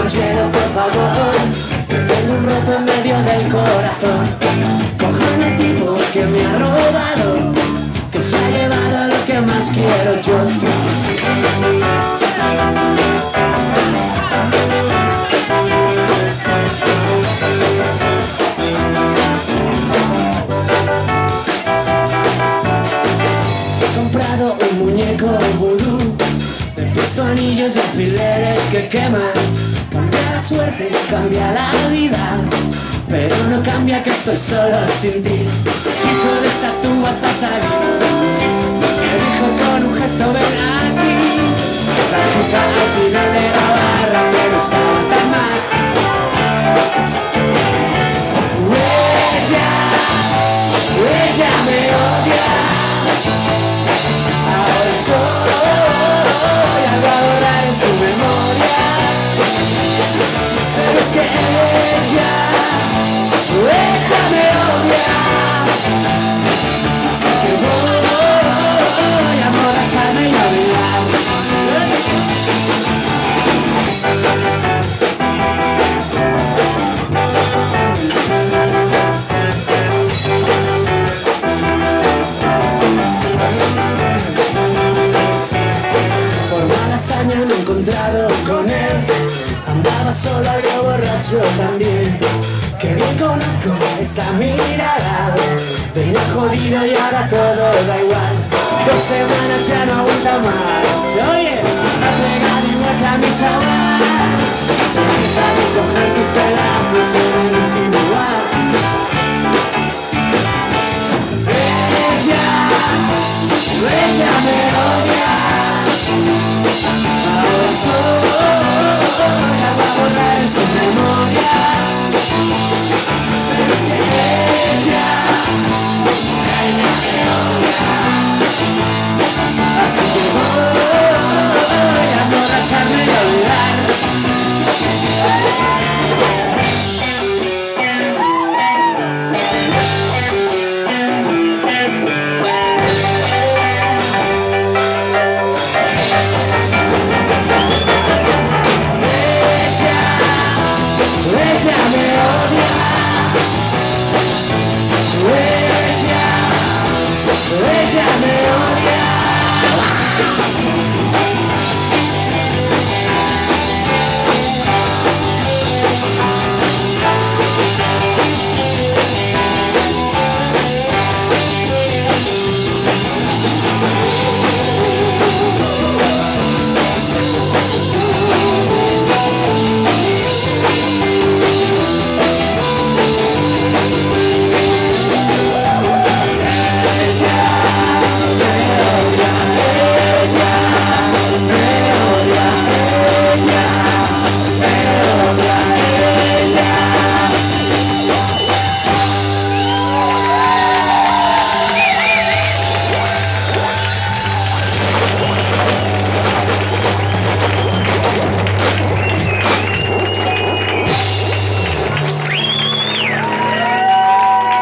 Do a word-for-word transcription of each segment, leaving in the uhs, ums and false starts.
lleno, por favor, que tengo un roto en medio del corazón. Cojan el tipo que me ha robado, que se ha llevado lo que más quiero yo. He comprado un muñeco vudú, he puesto anillos y alfileres que queman. Cambia la suerte, cambia la vida, pero no cambia que estoy solo sin ti. Chico, de esta tú vas a salir. Me dijo con un gesto ven aquí. La chica al final de la barra que no estaba tan mal. Ella, ella me odia. Ahora soy algo a borrar en su memoria. Pero es que ella, ella me odia. Así que voy a emborracharme y a olvidar. Por mala hazaña me he encontrado con él. Andaba solo, algo borracho también. Que bien conozco esa mirada. Venía jodido y ahora todo da igual. Dos semanas ya no aguanta más. Oye, has pegado igual que a mi chaval. Deja de coger tus pedazos en el último bar. Ella, ella me odia. Ahora soy algo a borrar en su memoria. Pero es que ella, ella me odia. Así que voy a emborracharme y a olvidar. Ella me odia. Ella, ella me odia.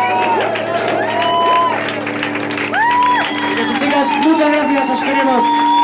Muchas gracias, os queremos.